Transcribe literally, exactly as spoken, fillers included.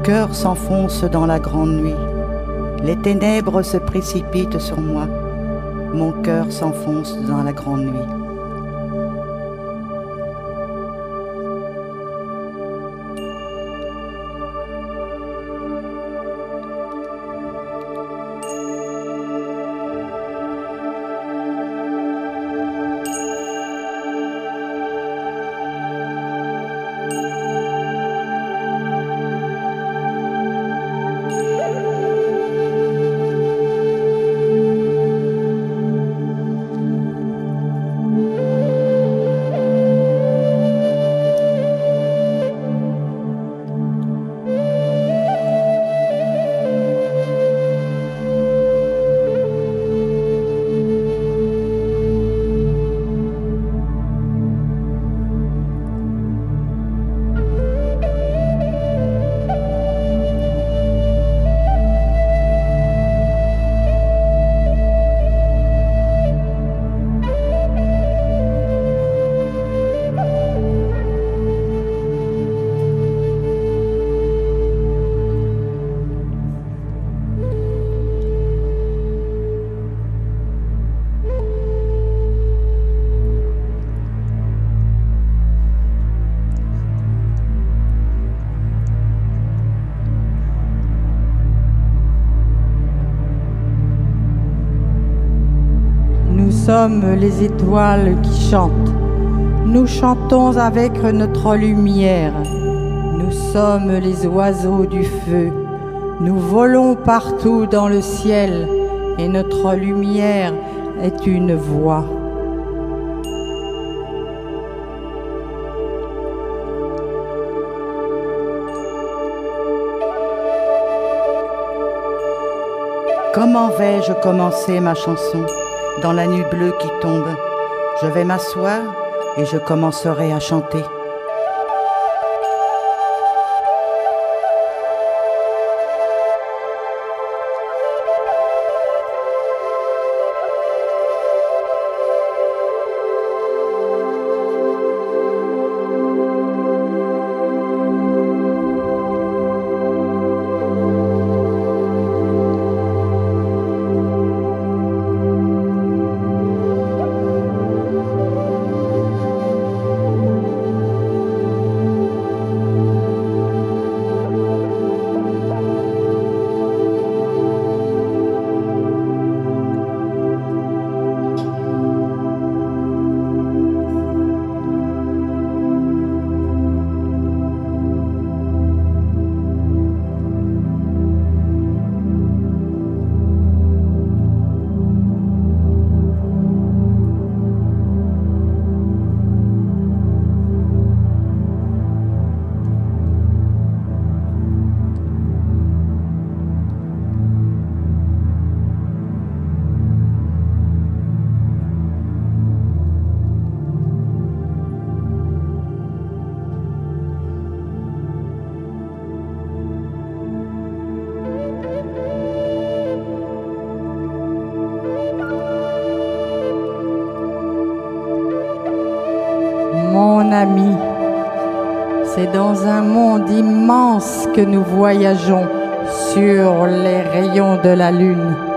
cœur s'enfonce dans la grande nuit. Les ténèbres se précipitent sur moi. Mon cœur s'enfonce dans la grande nuit. Nous sommes les étoiles qui chantent. Nous chantons avec notre lumière. Nous sommes les oiseaux du feu. Nous volons partout dans le ciel et notre lumière est une voix. Comment vais-je commencer ma chanson dans la nuit bleue qui tombe? Je vais m'asseoir et je commencerai à chanter. Mon ami, c'est dans un monde immense que nous voyageons sur les rayons de la lune.